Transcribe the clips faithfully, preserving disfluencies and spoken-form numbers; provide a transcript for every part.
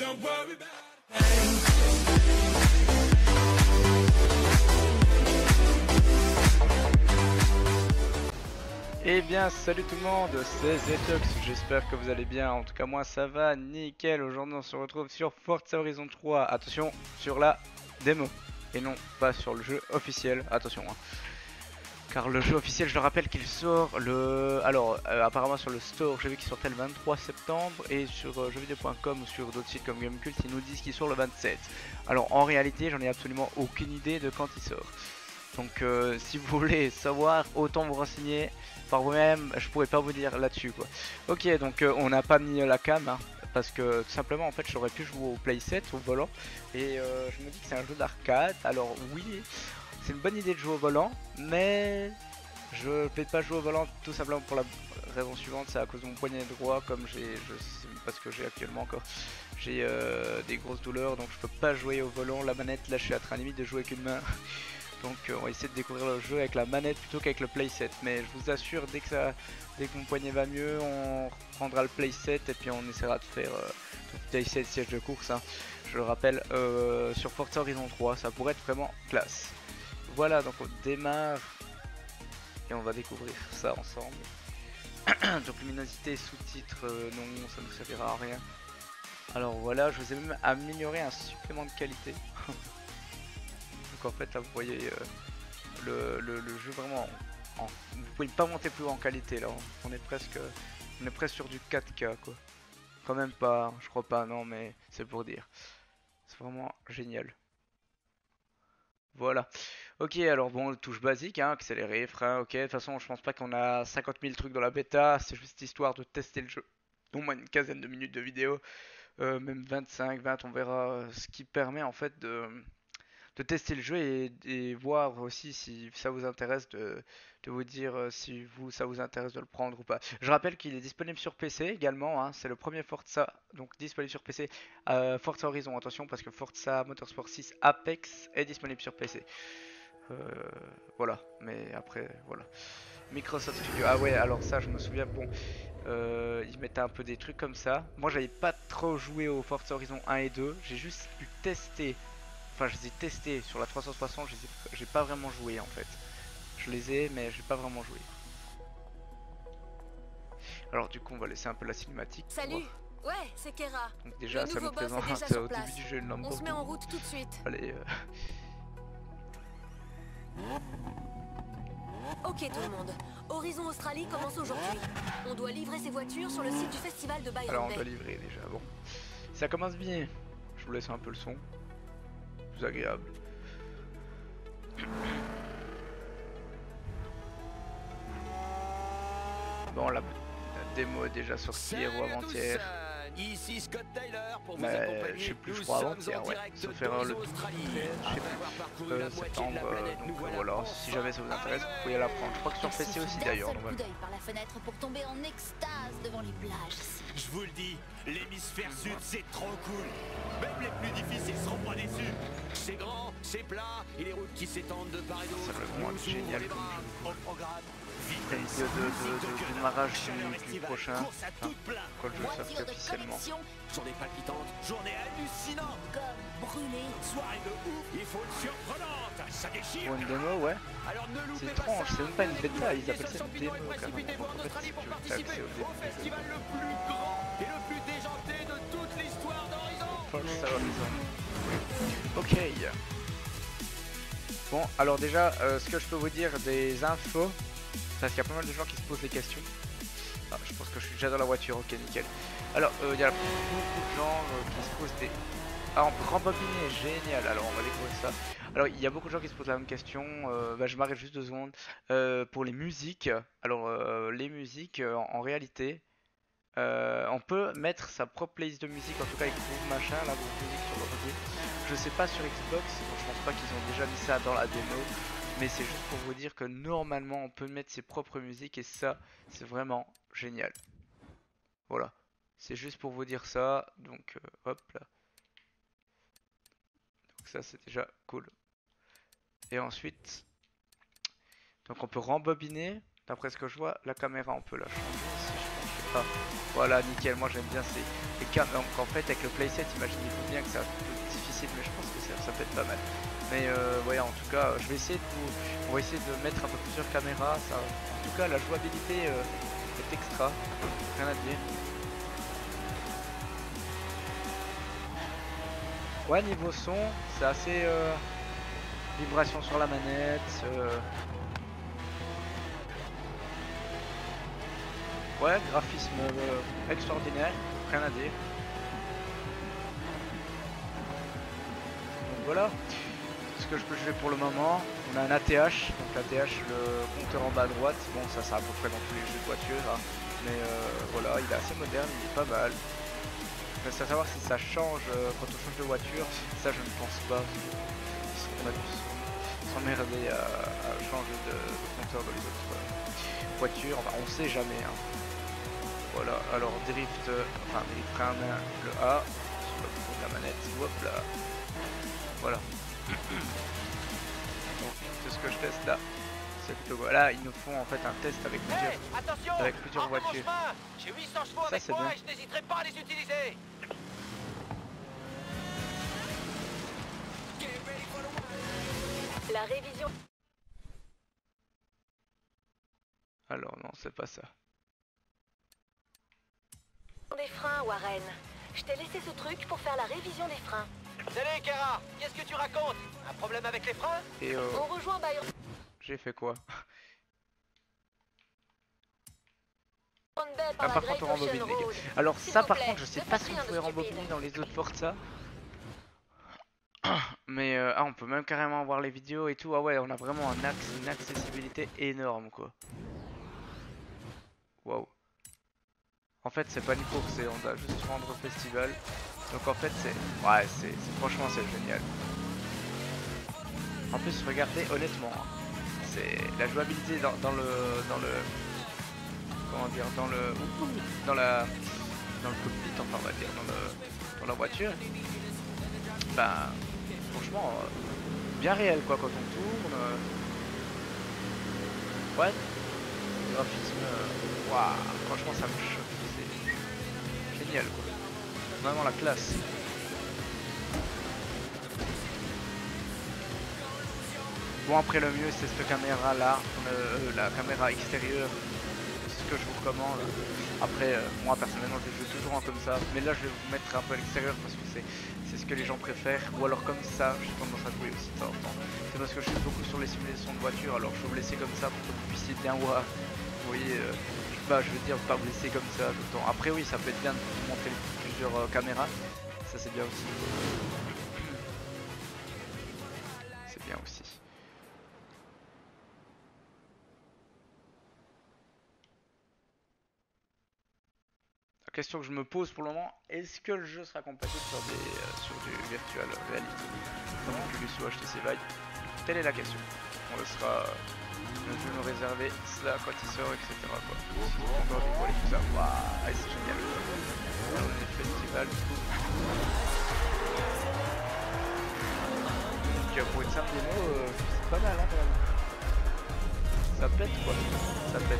Eh bien salut tout le monde, c'est Zetox, j'espère que vous allez bien, en tout cas moi ça va nickel. Aujourd'hui on se retrouve sur Forza Horizon trois, attention sur la démo et non pas sur le jeu officiel, attention hein. Car le jeu officiel je le rappelle qu'il sort le... Alors euh, apparemment sur le store j'ai vu qu'il sortait le vingt-trois septembre et sur euh, jeuxvideo point com ou sur d'autres sites comme Gamecult ils nous disent qu'il sort le vingt-sept. Alors en réalité j'en ai absolument aucune idée de quand il sort. Donc euh, si vous voulez savoir, autant vous renseigner par vous-même, je pourrais pas vous dire là-dessus quoi. Ok, donc euh, on n'a pas mis la cam hein, parce que tout simplement en fait j'aurais pu jouer au playset, au volant. Et euh, je me dis que c'est un jeu d'arcade, alors oui, c'est une bonne idée de jouer au volant, mais je vais pas jouer au volant tout simplement pour la raison suivante, c'est à cause de mon poignet droit, comme j'ai, parce que j'ai actuellement encore, j'ai euh, des grosses douleurs, donc je peux pas jouer au volant, la manette, là je suis à train limite de jouer avec une main. Donc euh, on va essayer de découvrir le jeu avec la manette plutôt qu'avec le playset. Mais je vous assure, dès que, ça, dès que mon poignet va mieux, on reprendra le playset et puis on essaiera de faire euh, tout playset siège de course. Hein. Je le rappelle, euh, sur Forza Horizon trois, ça pourrait être vraiment classe. Voilà, donc on démarre et on va découvrir ça ensemble. Donc luminosité, sous-titres, euh, non, ça ne nous servira à rien. Alors voilà, je vous ai même amélioré un supplément de qualité. En fait là vous voyez euh, le, le, le jeu vraiment en, en, vous pouvez pas monter plus haut en qualité là, on est presque on est presque sur du quatre K quoi, quand même pas, je crois pas, non mais c'est pour dire, c'est vraiment génial. Voilà, ok, alors bon, touche basique hein, accélérer, frein, ok, de toute façon je pense pas qu'on a cinquante mille trucs dans la bêta, c'est juste histoire de tester le jeu, au moins une quinzaine de minutes de vidéo, euh, même vingt-cinq, vingt, on verra, euh, ce qui permet en fait de de tester le jeu et, et voir aussi si ça vous intéresse de, de vous dire euh, si vous ça vous intéresse de le prendre ou pas. Je rappelle qu'il est disponible sur P C également, hein, c'est le premier Forza donc disponible sur P C. Euh, Forza Horizon, attention parce que Forza Motorsport six Apex est disponible sur P C. Euh, voilà, mais après voilà. Microsoft Studio, ah ouais, alors ça je me souviens, bon, euh, ils mettaient un peu des trucs comme ça. Moi j'avais pas trop joué au Forza Horizon un et deux, j'ai juste pu tester. Enfin, je les ai testés sur la trois cent soixante, j'ai pas vraiment joué en fait. Je les ai, mais j'ai pas vraiment joué. Alors du coup, on va laisser un peu la cinématique. Salut. Ouais, c'est Kera. Donc déjà, ça nous présente au début du jeu une Lamborghini. On se met en route tout de suite. Allez. Euh... Ok tout le monde. Horizon Australie commence aujourd'hui. On doit livrer ces voitures sur le site du festival de Byron Bay. Alors on doit livrer déjà. Bon, ça commence bien. Je vous laisse un peu le son. Plus agréable. Bon, la, la démo est déjà sortie hier ou avant-hier. Ici Scott Tyler pour vous mais accompagner. je sais plus, je crois avant-hier, ouais. Sauf erreur le douze, je sais plus, euh, septembre, euh, donc euh, voilà, si jamais ça vous intéresse, vous pouvez la prendre. Je crois que sur P C aussi d'ailleurs. Par la fenêtre pour tomber en extase devant les plages. Je vous le dis, l'hémisphère sud c'est trop cool. Même les plus difficiles seront pas déçus. C'est grand, c'est plat et les routes qui s'étendent de part et d'autre. Ça va vraiment être génial comme jeu. Au programme. Une vidéo de, de, de démarrage du, du prochain, enfin, quand le jeu sortit officiellement. Journée palpitante, journée hallucinante. Comme brûlé. Soirée de ouf, il faut une surprenante. Ça déchire. Pour une démo, ouais. C'est étrange, c'est même pas une bêta, ils appellent ça une démo quand même. En Australie pour participer au festival le plus grand et le plus déjanté de toute l'histoire d'Horizon. Forza Horizon. Ok. Bon, alors déjà, euh, ce que je peux vous dire des infos, parce qu'il y a pas mal de gens qui se posent des questions. Ah, je pense que je suis déjà dans la voiture, ok nickel. Alors, euh, il y a beaucoup de gens euh, qui se posent des... Ah, on peut rembobiner, génial, alors on va découvrir ça. Alors, il y a beaucoup de gens qui se posent la même question, euh, bah, je m'arrête juste deux secondes. Euh, pour les musiques, alors euh, les musiques, euh, en, en réalité, euh, on peut mettre sa propre playlist de musique, en tout cas avec Groove machin, la Groove Music sur l'ordi. Je sais pas sur Xbox, bon, je pense pas qu'ils ont déjà mis ça dans la démo. Mais c'est juste pour vous dire que normalement on peut mettre ses propres musiques et ça c'est vraiment génial. Voilà, c'est juste pour vous dire ça, donc euh, hop là. Donc ça c'est déjà cool. Et ensuite, donc on peut rembobiner, d'après ce que je vois, la caméra on peut la changer si je pense. extra. Voilà, nickel, moi j'aime bien ces, les cartes. Donc en fait avec le playset, imaginez-vous bien que c'est un peu difficile, mais je pense que ça, ça peut être pas mal. Mais euh, ouais, en tout cas, je vais essayer de vous, on va essayer de mettre un peu plusieurs caméras. Ça, en tout cas, la jouabilité euh, est extra, rien à dire. Ouais, niveau son, c'est assez euh, vibration sur la manette. Euh... Ouais, graphisme euh, extraordinaire, rien à dire. Donc voilà. Ce que je peux jouer pour le moment, on a un A T H, donc l'A T H, le compteur en bas à droite, bon ça c'est à peu près dans tous les jeux de voiture, hein. Mais euh, voilà, il est assez moderne, il est pas mal. Reste à savoir si ça change euh, quand on change de voiture, ça je ne pense pas, on a dû s'emmerder à, à changer de, de compteur dans les autres euh, voitures, enfin on sait jamais. Hein. Voilà, alors drift, euh, enfin drift frein main, le A, sur le bouton de la manette, hop là, voilà. Donc c'est ce que je teste là. C'est plutôt quoi. Là ils nous font en fait un test avec plusieurs, Hey, attention, avec plusieurs voitures. J'ai huit cents chevaux Ça, avec c'est moi bien. et je n'hésiterai pas à les utiliser. La révision Alors non c'est pas ça. des freins, Warren. Je t'ai laissé ce truc pour faire la révision des freins. Salut Kara, qu'est-ce que tu racontes? Un problème avec les freins? Et euh, On rejoint Byron j'ai fait quoi? Bell Ah, par la par Great contre on Ocean rembobine les gars. Road. Alors S'il ça vous par plaît, contre je sais ne pas faites si vous rien de pouvez stupide. rembobiner dans les autres Forza. Mais euh, ah on peut même carrément voir les vidéos et tout. Ah ouais on a vraiment un axe, une accessibilité énorme quoi. Waouh. En fait c'est pas une course, c'est on doit juste se rendre au festival. Donc en fait c'est. Ouais c'est franchement c'est génial. En plus regardez honnêtement. Hein, c'est la jouabilité dans, dans le. dans le. Comment dire dans le. Dans la. Dans le cockpit enfin on va dire dans le. Dans la voiture. Ben franchement euh, bien réel quoi quand on tourne. Euh... Ouais. Le graphisme. Euh... Waouh, franchement ça me choque. C'est génial quoi. Vraiment la classe. Bon après le mieux c'est cette caméra là, euh, la caméra extérieure, ce que je vous recommande. Après euh, moi personnellement je joue toujours en comme ça, mais là je vais vous mettre un peu à l'extérieur parce que c'est c'est ce que les gens préfèrent, ou alors comme ça, j'ai tendance à jouer aussi de temps en temps. C'est parce que je suis beaucoup sur les simulations de voiture, alors je vais vous laisser comme ça pour que vous puissiez bien voir. Vous voyez, euh, bah, je veux dire pas vous laisser comme ça tout le temps. Après oui ça peut être bien de vous montrer plusieurs euh, caméras, ça c'est bien aussi. C'est bien aussi. La question que je me pose pour le moment, est-ce que le jeu sera compatible sur, des, euh, sur du virtual reality comme Oculus ou H T C Vive? Telle est la question. On le sera, euh, je vais me réserver cela quand il sort, et cetera. Quoi. Encore dévoiler tout ça. Waouh, c'est génial. Alors, on est festival du coup. Donc pour une simple démo, euh, c'est pas mal hein, quand même. Ça pète quoi. Ça pète.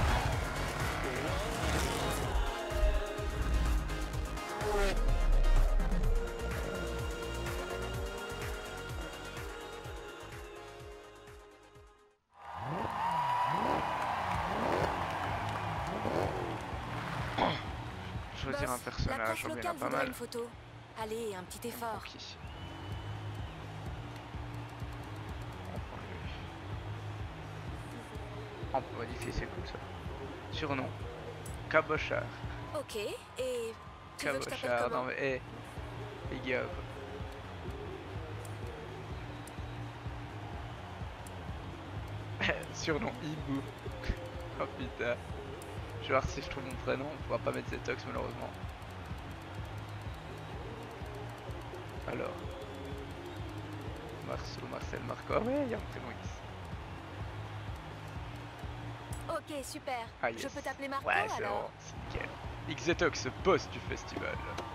Choisir Boss, un personnage, la presse j'en ai locale pas voudrait mal. une photo. Allez, un petit effort. Ok. On prend le... On peut modifier, c'est cool ça. Surnom. Cabochard. Ok, et tu veux que je t'appelle Cabochard, comment? non mais hé. Les gars. Surnom Hibou. Oh putain. Je vais voir si je trouve mon prénom, on pourra pas mettre Zetox malheureusement. Alors. Marceau, Marcel, Marco. Ah ouais, il y a un prénom X. Ok, super. Ah, yes. Je peux t'appeler Marco Ouais, c'est alors? bon, c'est nickel. Xetox, boss du festival.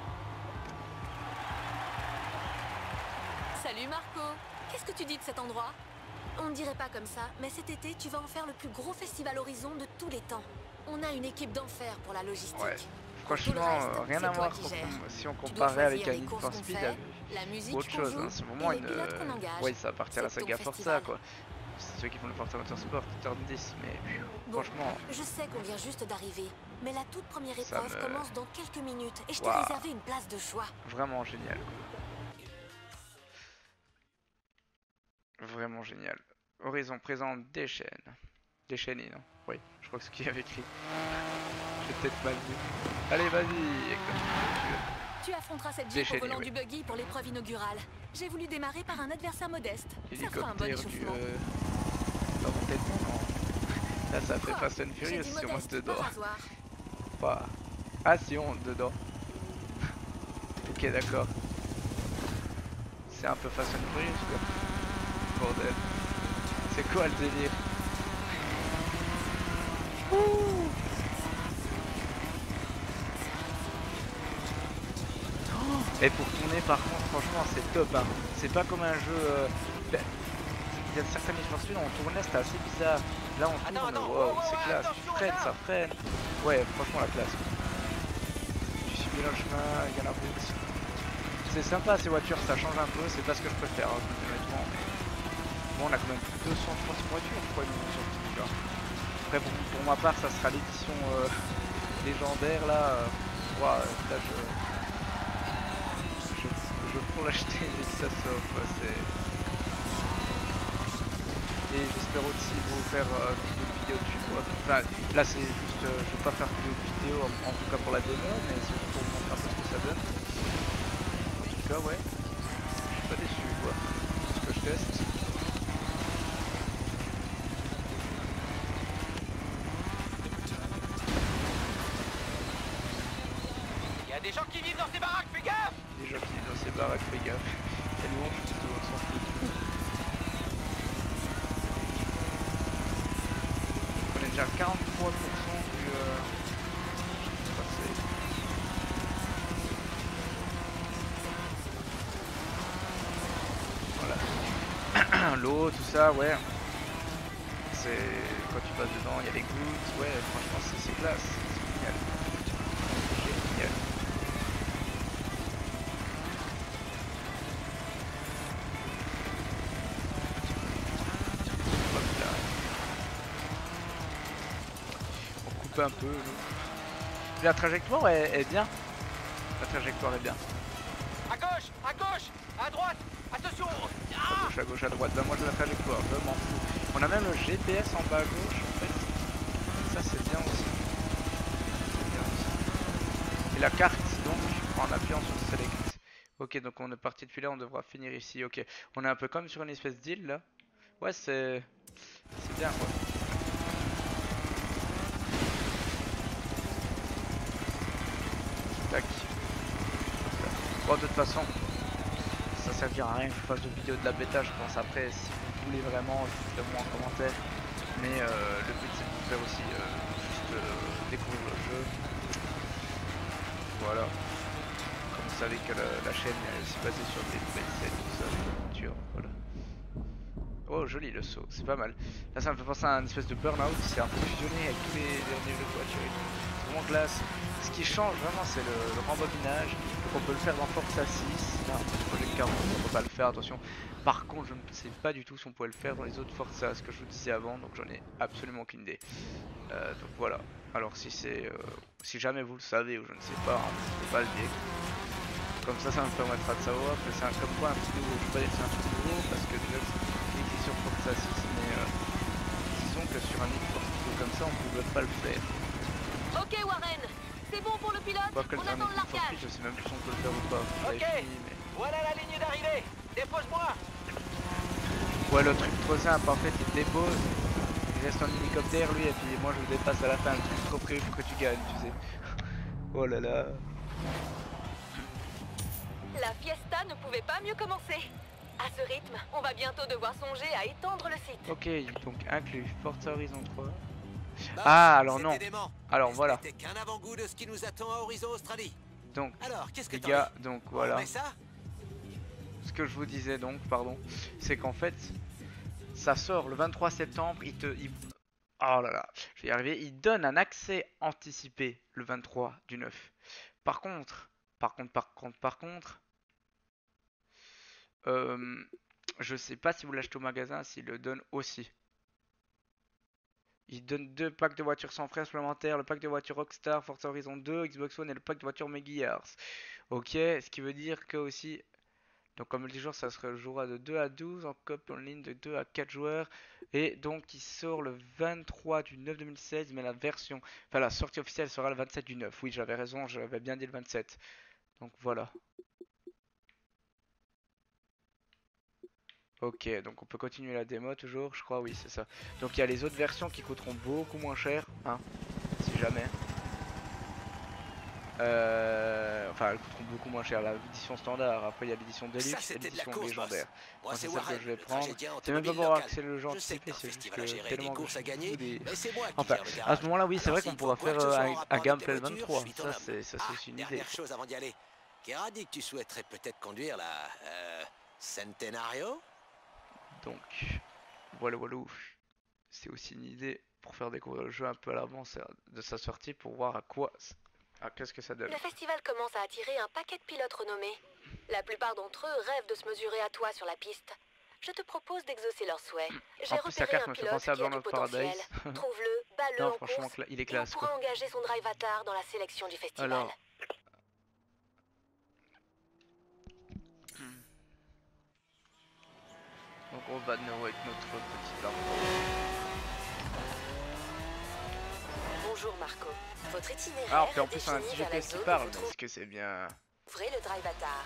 Salut Marco. Qu'est-ce que tu dis de cet endroit? On ne dirait pas comme ça, mais cet été, tu vas en faire le plus gros festival Horizon de tous les temps. On a une équipe d'enfer pour la logistique. Ouais. Pour tout le Franchement, reste, euh, rien c'est à toi voir qui quand gères. on- si on Tu dois comparait avec choisir un les Need courses for qu'on Speed fait, avec la musique autre qu'on chose. joue Hein. C'est et vraiment les une. pilotes qu'on engage. Ouais, ça appartient à la C'est ton saga Forza festival. quoi. C'est ceux qui font le Forza Motorsport, turn dix, mais pfiou, Bon, franchement, je sais qu'on vient juste d'arriver, mais la toute première Ça épreuve me- commence dans quelques minutes et je t'ai Waouh. réservé une place de choix. vraiment génial. Quoi. Vraiment génial. Horizon présente des chaînes. Des chaînes, non? Oui, je crois que c'est ce qu'il y avait écrit. J'ai peut-être mal vu. Allez, vas-y. Tu affronteras cette Jeep au Déchaîné, volant ouais. du buggy pour l'épreuve inaugurale. J'ai voulu démarrer par un adversaire modeste. Ça fera un bon Hélicoptère du. échauffement. Euh... Dans mon tête, non. Là, ça fait Quoi? Fast and J'ai Furious dit si on monte modeste dedans. par hasard. Pas. Ah, si on monte dedans. Ok, d'accord. C'est un peu Fast and Furious, quoi. Bordel. C'est quoi le délire? Ouh. Et pour tourner par contre franchement c'est top hein. C'est pas comme un jeu euh... ben, il y a certains Need for Speed on tournait c'était assez bizarre. Là on tourne, Attends, attends, wow, wow, wow, c'est classe, tu attention, freines, là. ça freine. Ouais franchement la classe. Tu suis bien le chemin, il y a la route. C'est sympa ces voitures, ça change un peu, c'est pas ce que je préfère hein, honnêtement. Mais... Bon on a quand même plus de deux cent trois voitures je crois ils nous ont sorti tu vois. Après pour, pour ma part ça sera l'édition euh, légendaire là. Euh... Wow, là je... Je, je peux l'acheter dès que ça sort quoi, c'est... Et j'espère aussi vous faire euh, une vidéo dessus quoi. Enfin, là c'est juste, euh, je vais pas faire de vidéo en, en tout cas pour la démo, mais c'est juste pour vous montrer un peu ce que ça donne. En tout cas ouais, je suis pas déçu quoi, ce que je teste. Il y a des gens qui vivent dans ces baraques, fais gaffe! Les gens qui vivent dans ces baraques, fais gaffe. Et nous on plutôt, on s'en fout. On est déjà à quarante-trois pour cent du... Euh... je sais pas, c'est- Voilà. L'eau, tout ça, ouais. C'est... Quand tu passes dedans, il y a les gouttes. Ouais, franchement c'est c'est classe. C'est génial. Génial. Hop là. On coupe un peu. La trajectoire est, est bien. La trajectoire est bien. À gauche, à gauche, à droite, attention! À Ah! gauche, à gauche, à droite. Bah moi j'ai la trajectoire, je m'en fous. On a même le G P S en bas à gauche en fait. Ça c'est bien aussi. C'est bien aussi. Et la carte donc en appuyant sur Select. Ok donc on est parti depuis là, on devra finir ici. Ok. On est un peu comme sur une espèce d'île là. Ouais c'est. C'est bien quoi. Tac. Bon de toute façon. Ça servira à rien que je fasse de vidéo de la bêta je pense après si vous voulez vraiment dites-le moi en commentaire mais euh, le but c'est de vous faire aussi euh, juste euh, découvrir le jeu voilà comme vous savez que la, la chaîne est aussi basée sur des playsets tout ça des voitures voilà. Oh joli le saut c'est pas mal là ça me fait penser à une espèce de burn-out c'est un peu fusionné avec tous les derniers jeux de voiture et tout c'est vraiment classe. Ce qui change vraiment c'est le, le rembobinage. Donc on peut le faire dans Forza six. Là, Project quarante on peut pas le faire attention. Par contre je ne sais pas du tout si on pouvait le faire dans les autres Forza, ce que je vous disais avant, donc j'en ai absolument aucune idée. Euh, donc voilà. Alors si c'est euh, si jamais vous le savez ou je ne sais pas, hein, n'hésitez pas à le dire. Comme ça ça me permettra de savoir que c'est un, comme quoi un truc nouveau. Je peux pas dire que c'est un truc nouveau parce que déjà c'est écrit sur Forza six mais euh, disons que sur un Need for Speed comme ça on pouvait pas le faire. Ok Warren, c'est bon pour le pilote. Pas que le On dernier attend le Need for largage. Speed, je sais même plus si on peut le faire ou pas. Ok. Ouais, fini, mais... Voilà la ligne d'arrivée! Dépose-moi! ouais, le truc trop simple, en fait, il te dépose, il reste en hélicoptère lui, et puis moi je le dépasse à la fin. Le truc trop prévu pour que tu gagnes, tu sais. Oh là là. La fiesta ne pouvait pas mieux commencer. À ce rythme, on va bientôt devoir songer à étendre le site. Ok, donc inclus Forza Horizon trois. Bah, Ah, alors c'était non. dément. Alors Mais ce voilà. n'était qu'un avant-goût de ce qui nous attend à Horizon Australie. Donc, Alors, qu'est-ce que les t'en gars, dis? donc On voilà. met ça? Ce que je vous disais donc, pardon, c'est qu'en fait, ça sort le vingt-trois septembre. Il te, il- Oh là là, je vais y arriver. Il donne un accès anticipé le vingt-trois du neuf. Par contre, par contre, par contre, par contre, euh, je sais pas si vous l'achetez au magasin, s'il le donne aussi. Il donne deux packs de voitures sans frais supplémentaires, le pack de voitures Rockstar, Forza Horizon deux, Xbox One et le pack de voitures Megayears. Ok, ce qui veut dire que aussi, donc comme multijoueur ça se jouera de deux à douze, en coop en ligne de deux à quatre joueurs. Et donc il sort le vingt-trois du neuf deux mille seize, mais la version, enfin la sortie officielle sera le vingt-sept du neuf. Oui, j'avais raison, j'avais bien dit le vingt-sept. Donc voilà. Ok, donc on peut continuer la démo toujours, je crois, oui, c'est ça. Donc il y a les autres versions qui coûteront beaucoup moins cher, hein, si jamais. Euh, enfin, elles coûteront beaucoup moins cher, l'édition standard. Après, il y a l'édition Deluxe et l'édition légendaire. Moi, c'est celle que je vais prendre. C'est même pas pour voir que c'est le genre anticipé, c'est juste que tellement de des... Enfin, à ce moment-là, oui, c'est vrai qu'on pourra faire euh, un, un gameplay le vingt-trois. Ça, c'est ça, c'est aussi une idée. Chose avant d'y aller. Kira dit que tu souhaiterais peut-être conduire la euh, Centenario. Donc, voilà, voilà. C'est aussi une idée pour faire découvrir le jeu un peu à l'avance de sa sortie pour voir à quoi, ah, qu'est-ce que ça donne. Le festival commence à attirer un paquet de pilotes renommés. La plupart d'entre eux rêvent de se mesurer à toi sur la piste. Je te propose d'exaucer leurs souhaits. J'ai repéré un pilote qui a du potentiel. Trouve-le, bats-le en course, il est classe, et on pourra engager son drive avatar dans la sélection du festival. Alors... Donc on va de nouveau avec notre petit arbre. Bonjour Marco. Votre itinéraire ah, puis en plus on a un petit G P S qui parle, est-ce que c'est bien... Ouvrez le drive avatar.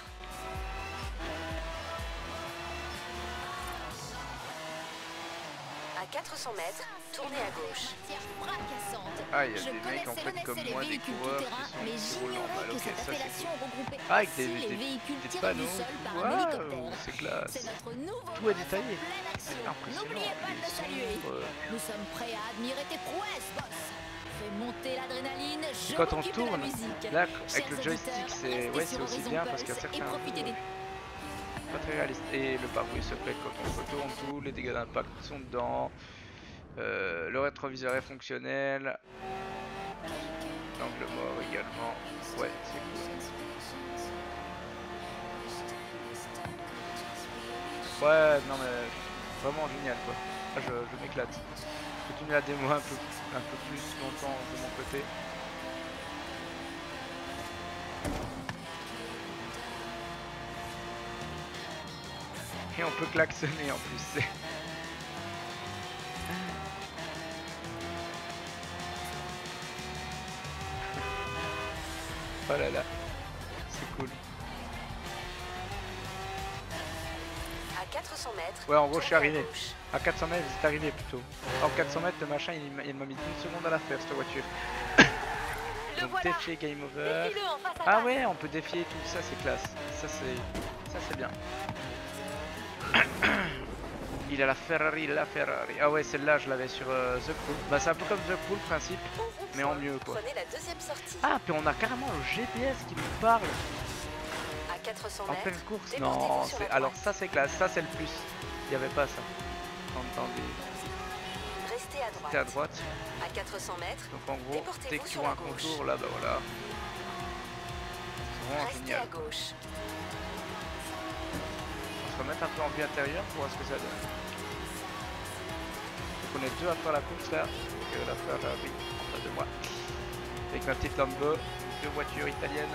À quatre cents mètres, tournez à gauche. Ah, il y a des mecs en fait comme moi, des coureurs qui sont normales. Ok, ça c'est cool. Ah, avec des, des, des panneaux. Waouh, c'est classe. Tout est détaillé. C'est impressionnant. Euh... Nous sommes prêts à admirer tes prouesses, boss. Fais monter l'adrénaline. Quand on tourne, là, avec le joystick, c'est ouais, c'est aussi bien parce qu'il y a certains. Pas très réaliste. Et le pare-brise se pète quand on retourne, tous les dégâts d'impact sont dedans. Euh, le rétroviseur est fonctionnel. L'angle mort également. Ouais, c'est cool. Ouais, non mais vraiment génial quoi. Ah, je, je m'éclate. Je continue la démo un peu, un peu plus longtemps de mon côté. Et on peut klaxonner en plus. Oh là là, c'est cool. À quatre cents mètres. Ouais, en gros, je suis arrivé. À quatre cents mètres, c'est arrivé plutôt. En quatre cents mètres, le machin, il, il m'a mis une seconde à la faire cette voiture. Donc voilà. Défier game over. Ah ouais, on peut défier tout ça, c'est classe. Ça c'est, ça c'est bien. Il a la Ferrari, la Ferrari. Ah ouais, celle-là, je l'avais sur euh, The Pool. Bah, c'est un peu comme The Pool, principe, mais en mieux, quoi. Ah, puis on a carrément le G P S qui nous parle. À quatre cents en pleine course. Non, alors ça, c'est classe. Ça, c'est le plus. Il n'y avait pas ça. Entendez. Restez à droite. Restez à droite. À quatre cents mètres. Donc, en gros, dès que tu vois un contour, là, bah voilà. C'est vraiment Restez génial. à gauche. On va mettre un peu en vue intérieure pour voir ce que ça donne. Donc on est deux à faire la course là. Donc euh, la Ferrari en face de moi. Avec ma petite Lambo, deux voitures italiennes.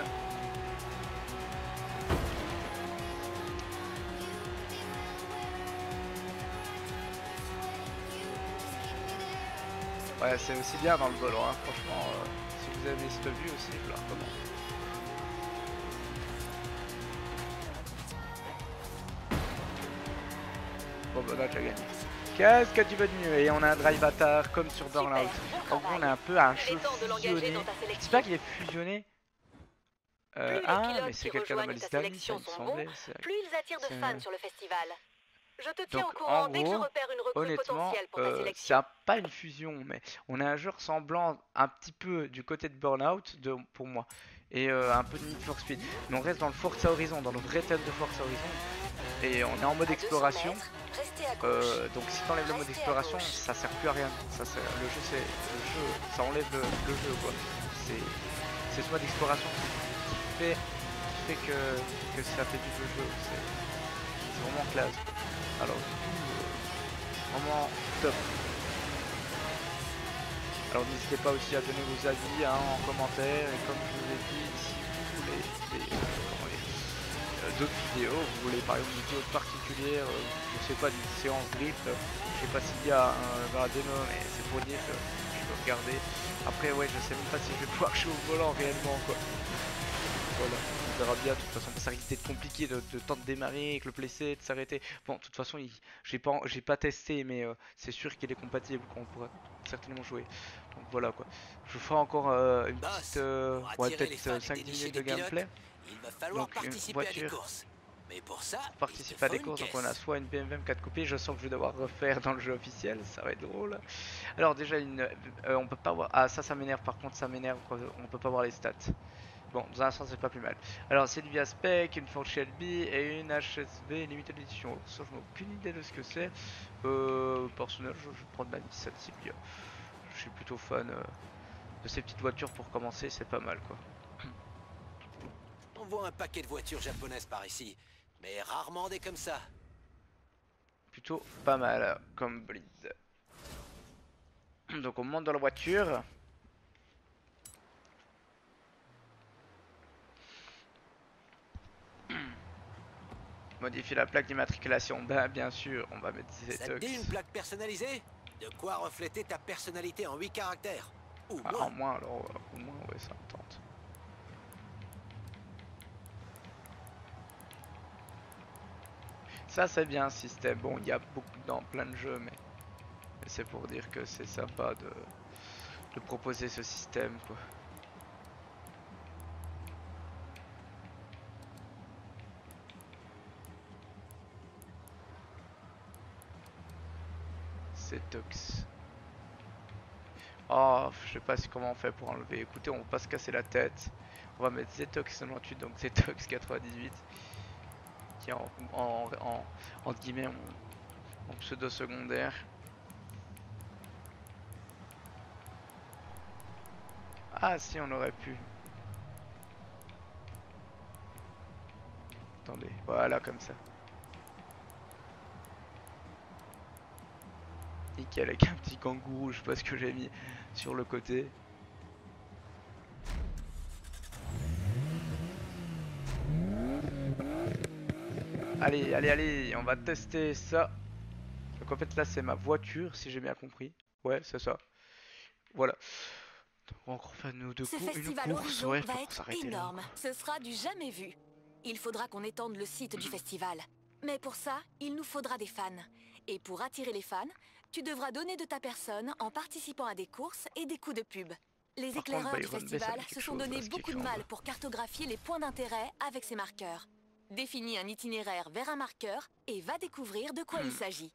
Ouais, c'est aussi bien dans le volant, hein. Franchement, euh, si vous avez cette vue aussi, je la recommande. Bon bah là tu as gagné. Qu'est-ce que tu veux de mieux? Et on a un drive avatar comme sur Burnout. En gros on est un peu un jeu fusionné. C'est pas qu'il est fusionné. Euh, ah mais c'est quelqu'un de Italie, ça me semblait. Plus ils attirent de fans sur le festival. Je te tiens au courant dès que je repère une recrue potentielle pour ta sélection. C'est pas une fusion, mais on a un jeu ressemblant un petit peu du côté de Burnout de, pour moi. Et euh, un peu de Need for Speed. Mais on reste dans le Forza Horizon, dans le vrai thème de Forza Horizon. Et on est en mode exploration. Euh, donc si t'enlèves le mode exploration, ça sert plus à rien. Ça sert, le jeu c'est le jeu, ça enlève le, le jeu quoi. C'est c'est ce mode d'exploration qui, qui fait qui fait que, que ça fait du jeu. C'est vraiment classe. Alors du coup, euh, vraiment top. Alors n'hésitez pas aussi à donner vos avis hein, en commentaire et comme je vous ai dit, si vous voulez des, comment dire, euh, d'autres vidéos, vous voulez par exemple une vidéo particulière, euh, je sais pas d'une séance drift, euh, je sais pas s'il y a un, dans la démo mais c'est pour dire que je peux regarder. Après ouais je sais même pas si je vais pouvoir jouer au volant réellement quoi. Voilà, on verra bien, de toute façon ça risque d'être compliqué de, de temps de démarrer avec le playset, de s'arrêter. Bon de toute façon j'ai pas, j'ai pas testé mais euh, c'est sûr qu'il est compatible quoi, on pourra certainement jouer. Donc voilà quoi, je vous ferai encore euh, une petite, euh, ouais, peut-être cinq dix minutes de gameplay. Il va falloir Donc une participer voiture, à des courses. Mais pour ça, pour participer à des courses, donc on a soit une B M W M quatre coupée, je sens que je vais devoir refaire dans le jeu officiel, ça va être drôle. Alors déjà une, euh, on peut pas voir, ah ça ça m'énerve par contre, ça m'énerve, on peut pas voir les stats. Bon, dans un sens, c'est pas plus mal. Alors, c'est une Via Spec, une Ford Shelby et une H S V Limited Edition. Ça, je n'ai aucune idée de ce que c'est. Euh, personnel, je, je vais prendre la Nissan Silvia. Je suis plutôt fan euh, de ces petites voitures pour commencer, c'est pas mal quoi. On voit un paquet de voitures japonaises par ici, mais rarement des comme ça. Plutôt pas mal comme bleed. Donc, on monte dans la voiture. Modifier la plaque d'immatriculation, ben bien sûr, on va mettre Z-Tux. Ça te dit une plaque personnalisée? De quoi refléter ta personnalité en huit caractères. Ou ah, moins. En moins, alors euh, au moins, ouais, ça me tente. Ça c'est bien un système, bon il y a beaucoup dans plein de jeux mais, mais c'est pour dire que c'est sympa de, de proposer ce système quoi. Z-Tux. Oh, je sais pas si comment on fait pour enlever. Écoutez, on va pas se casser la tête. On va mettre Z-Tux quatre-vingt-huit, donc Z-Tux quatre-vingt-dix-huit. Qui est en, en, en, en guillemets en, en pseudo secondaire. Ah si, on aurait pu. Attendez, voilà comme ça. Nickel, avec un petit kangourou, je sais pas ce que j'ai mis sur le côté. Allez, allez, allez, on va tester ça. Donc en fait là c'est ma voiture, si j'ai bien compris. Ouais, c'est ça. Voilà. Donc on va encore faire nous deux Ce coups, festival une course, Horizon ouais, va faut être s'arrêter énorme. là. Ce sera du jamais vu. Il faudra qu'on étende le site du festival. Mais pour ça, il nous faudra des fans. Et pour attirer les fans, tu devras donner de ta personne en participant à des courses et des coups de pub. Les Par éclaireurs contre, du Byron B, festival ça se sont donné beaucoup de mal pour cartographier les points d'intérêt avec ces marqueurs. Définis un itinéraire vers un marqueur et va découvrir de quoi il s'agit.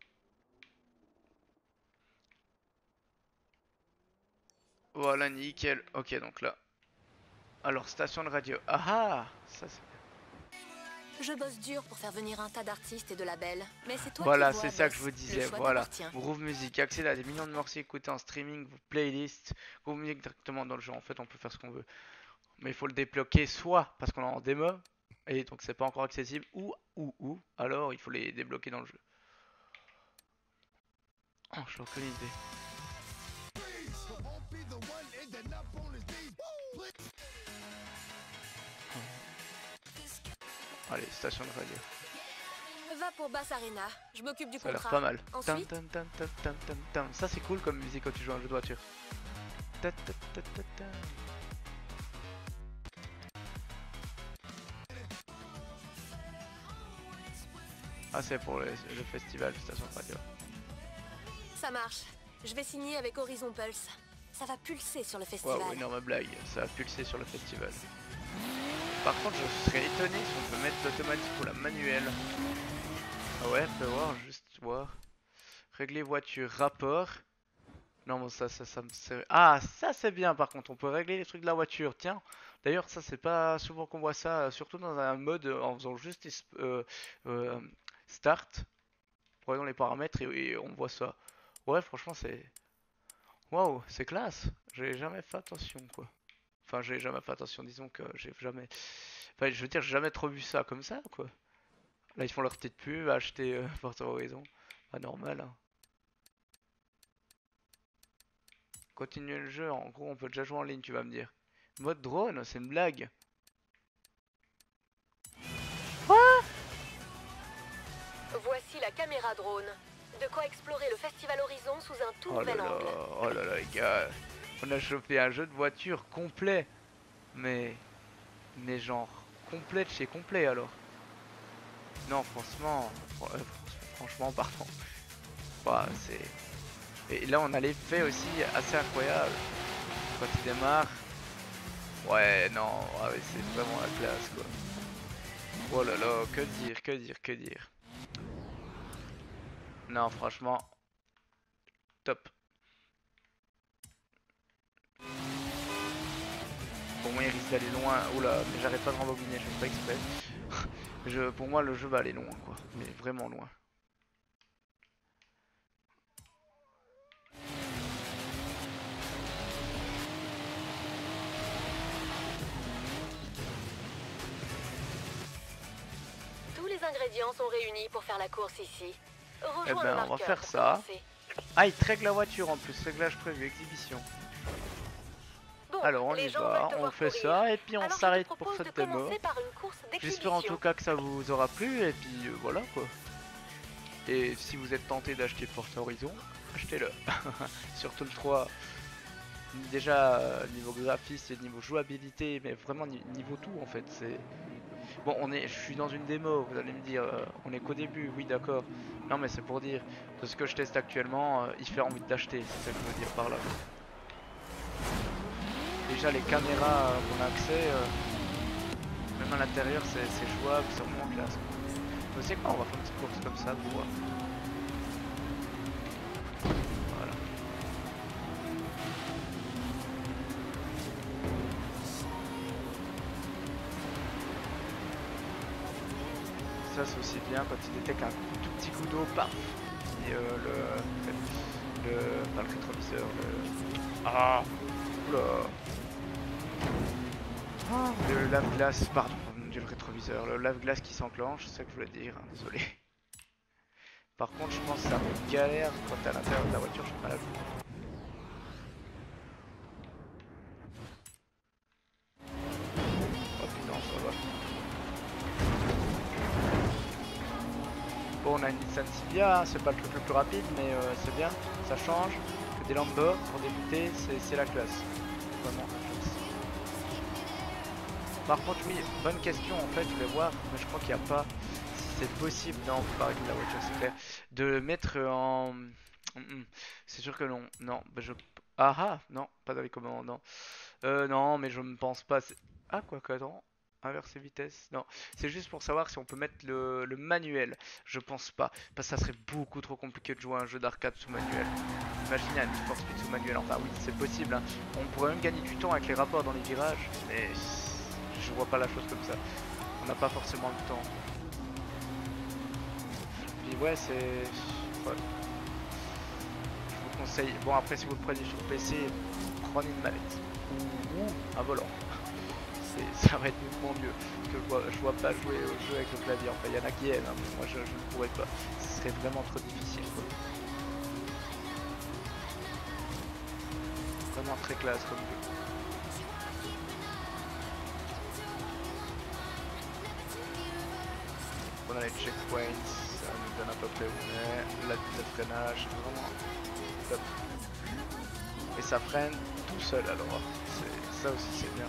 Voilà, nickel. Ok, donc là. Alors, station de radio. Ah ah, ça c'est... Je bosse dur pour faire venir un tas d'artistes et de labels, mais c'est toi Voilà, qui vois, c'est ça boss. que je vous disais. Le choix Voilà, t'appartient. Groove Music, accéder à des millions de morceaux écoutés en streaming, vos playlists, Groove Music directement dans le jeu. En fait, on peut faire ce qu'on veut. Mais il faut le débloquer soit parce qu'on est en démo et donc c'est pas encore accessible, ou ou ou alors il faut les débloquer dans le jeu. Oh, je n'ai aucune idée. Allez, station de radio. Va pour Bass Arena, je m'occupe du Ça a l'air contrat. pas mal. Ensuite, Tam, tam, tam, tam, tam, tam. Ça c'est cool comme musique quand tu joues à un jeu de voiture. Ta, ta, ta, ta, ta. Ah, c'est pour le, le festival station de radio. ça marche. Je vais signer avec Horizon Pulse. Ça va pulser sur le festival. Waouh, énorme blague, ça a pulsé sur le festival. Par contre, je serais étonné si on peut mettre l'automatique ou la manuelle. Ah ouais, on peut voir, juste voir. Régler voiture, rapport. Non, bon, ça, ça, ça me sert. Ah, ça c'est bien par contre, on peut régler les trucs de la voiture. Tiens, d'ailleurs, ça c'est pas souvent qu'on voit ça, surtout dans un mode en faisant juste euh, euh, start. Prenons les paramètres et, et on voit ça. Ouais, franchement, c'est... Waouh, c'est classe. J'ai jamais fait attention, quoi. Enfin, j'ai jamais fait attention, disons que j'ai jamais... Enfin, je veux dire, j'ai jamais trop vu ça comme ça, quoi. Là, ils font leur petite pub, acheter euh, Forza Horizon. Pas normal, hein. Continuer le jeu, en gros, on peut déjà jouer en ligne, tu vas me dire. Mode drone, c'est une blague. Quoi? Voici la caméra drone. De quoi explorer le Festival Horizon sous un tout oh nouvel là là, angle. oh là là, les gars. On a chopé un jeu de voiture complet. Mais... Mais genre, complet de chez complet, alors. Non, franchement... Euh, franchement, pardon. Bah, c'est... Et là, on a l'effet aussi assez incroyable. Quand il démarre... Ouais, non, ah ouais, c'est vraiment la classe, quoi. Oh là là, que dire, que dire, que dire. Non, franchement, top. Pour moi, il risque d'aller loin. Oula, mais j'arrête pas de rembobiner, je fais pas exprès. je, pour moi, le jeu va aller loin, quoi. Mais vraiment loin. Tous les ingrédients sont réunis pour faire la course ici. Eh ben, on va faire ça. Ah, il traque la voiture en plus, réglage prévu, exhibition. Bon, alors on y va, on fait courir. Ça et puis on s'arrête pour cette démo. J'espère en tout cas que ça vous aura plu et puis euh, voilà quoi. Et si vous êtes tenté d'acheter Forza Horizon, achetez-le. Surtout le trois. Déjà euh, niveau graphisme et niveau jouabilité, mais vraiment niveau tout en fait. C'est bon, on est, je suis dans une démo. Vous allez me dire, euh, on est qu'au début, oui d'accord. Non mais c'est pour dire de ce que je teste actuellement, euh, il fait envie d'acheter. C'est ça que je veux dire par là. Déjà les caméras euh, qu'on a accès, euh, même à l'intérieur c'est jouable, c'est vraiment classe. Vous savez quoi, on va faire une petite course comme ça pour voir. Voilà. Ça c'est aussi bien quand il détecte un tout petit coup d'eau, paf. Et euh, le, le, pas le rétroviseur, le... Ah, oula. Oh, le lave-glace, pardon, mon dieu, le rétroviseur, le lave-glace qui s'enclenche, c'est ça que je voulais dire, hein, désolé. Par contre, je pense que ça me galère quand t'es à l'intérieur de la voiture, j'ai mal à jouer. Oh putain, ça va. Bon, on a une Nissan Silvia, hein, c'est pas le truc le plus rapide, mais euh, c'est bien, ça change. Que des Lambo, pour débuter, c'est la classe. Vraiment. Par contre, oui, bonne question en fait, je voulais voir, mais je crois qu'il n'y a pas, si c'est possible, non, faut pas régler la voiture, c'est clair, de le mettre en... C'est sûr que non, non, bah je... Ah ah, non, pas dans les commandes, non. Euh, non, mais je ne pense pas, ah quoi que, attends, inverser vitesse, non, c'est juste pour savoir si on peut mettre le, le manuel, je pense pas, parce que ça serait beaucoup trop compliqué de jouer à un jeu d'arcade sous manuel. Imaginez un Need for Speed sous manuel, enfin oui, c'est possible, hein. On pourrait même gagner du temps avec les rapports dans les virages, mais... Je vois pas la chose comme ça. On n'a pas forcément le temps. Puis ouais, c'est... Ouais. Je vous conseille... Bon après si vous le prenez sur P C, prenez une manette. Ou, ou un volant. Ça va être beaucoup mieux. Parce que je vois, je vois pas jouer au jeu avec le clavier. Enfin il y en a qui aiment, hein, mais moi je, je ne pourrais pas. Ce serait vraiment trop difficile quoi. Vraiment très classe comme jeu. On a les checkpoints, ça nous donne à peu près où on est, la vitesse de freinage, c'est vraiment top. Et ça freine tout seul alors, ça aussi c'est bien.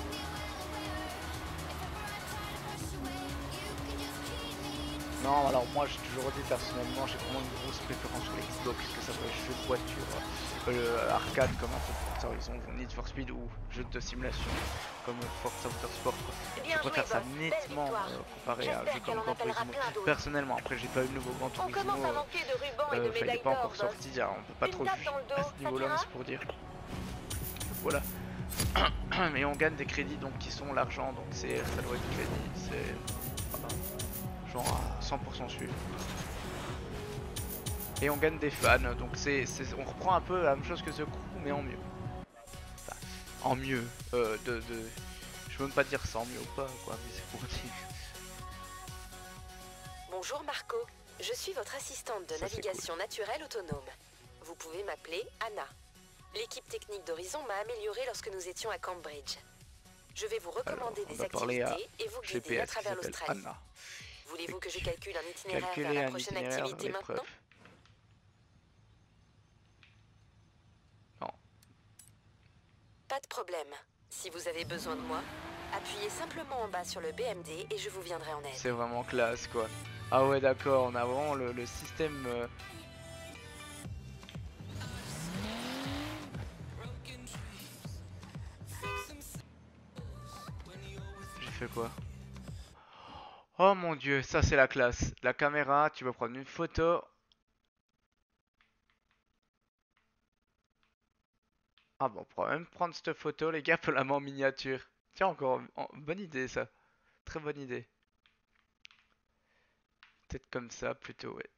Non, alors moi j'ai toujours dit personnellement, j'ai vraiment une grosse préférence sur l'Xbox, que ça soit jeu de voiture, euh, arcade comme un peu Forza Horizon, Need for Speed ou jeu de simulation comme Forza Motorsport. Je préfère ça nettement euh, comparé à un jeu comme Gran Turismo. Personnellement, après j'ai pas eu le nouveau Gran Turismo, euh, il n'est pas encore sorti, hein, on peut pas trop juger à ce niveau-là, c'est pour dire. Voilà. Mais on gagne des crédits donc qui sont l'argent, donc c'est ça doit être crédit, c'est... Voilà. Genre à cent pour cent suivre. Et on gagne des fans, donc c'est, on reprend un peu la même chose que The Crew, mais en mieux. Enfin, en mieux, euh, de, de... je veux même pas dire ça en mieux ou pas, quoi, mais c'est pour dire. Bonjour Marco, je suis votre assistante de ça, navigation cool. naturelle autonome. Vous pouvez m'appeler Anna. L'équipe technique d'Horizon m'a améliorée lorsque nous étions à Cambridge. Je vais vous recommander Alors, des activités et vous guider G P S à travers l'Australie. Voulez-vous que je calcule un itinéraire vers la prochaine activité maintenant? Non. Pas de problème. Si vous avez besoin de moi, appuyez simplement en bas sur le B M D et je vous viendrai en aide. C'est vraiment classe quoi. Ah ouais d'accord, on a vraiment le, le système... Euh... J'ai fait quoi? Oh mon dieu, ça c'est la classe. La caméra, tu vas prendre une photo. Ah bon, on pourra même prendre cette photo les gars pour la main en miniature. Tiens encore, en... bonne idée ça. Très bonne idée. Peut-être comme ça plutôt, ouais.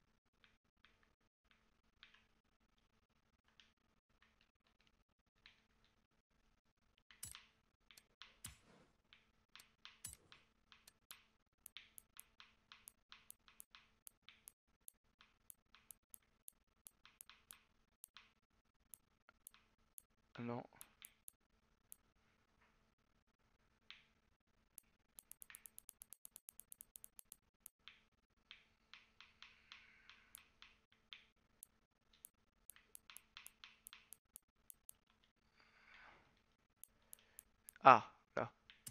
Non. Ah, là.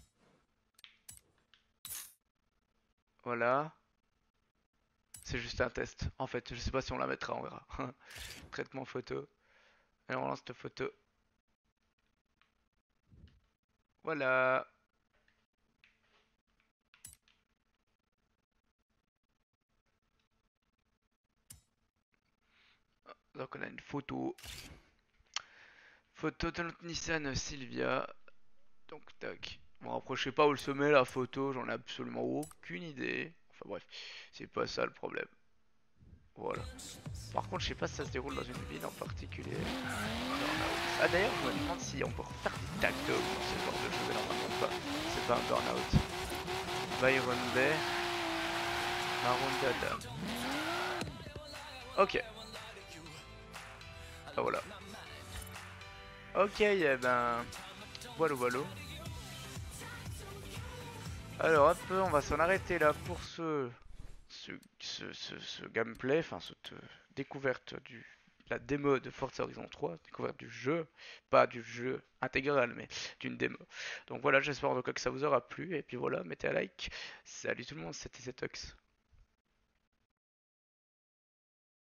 Voilà. C'est juste un test. En fait, je sais pas si on la mettra, on verra. Traitement photo. Et on lance cette photo. Voilà. Donc on a une photo. Photo de notre Nissan Silvia. Donc tac. Bon après je sais pas où elle se met la photo, j'en ai absolument aucune idée. Enfin bref, c'est pas ça le problème. Voilà. Par contre je sais pas si ça se déroule dans une ville en particulier. Ah d'ailleurs je me demande si on peut refaire des tactos dans ce genre de jeu, mais normalement pas. C'est pas un burn-out. Byron Bay. Marundada. Ok. Ah voilà. Ok, eh ben... Voilà, voilà. Alors hop, on va s'en arrêter là pour ce... Ce, ce, ce, ce gameplay, enfin cette découverte du... La démo de Forza Horizon trois, découverte du jeu, pas du jeu intégral, mais d'une démo. Donc voilà, j'espère en tout cas que ça vous aura plu, et puis voilà, mettez un like. Salut tout le monde, c'était Zetox.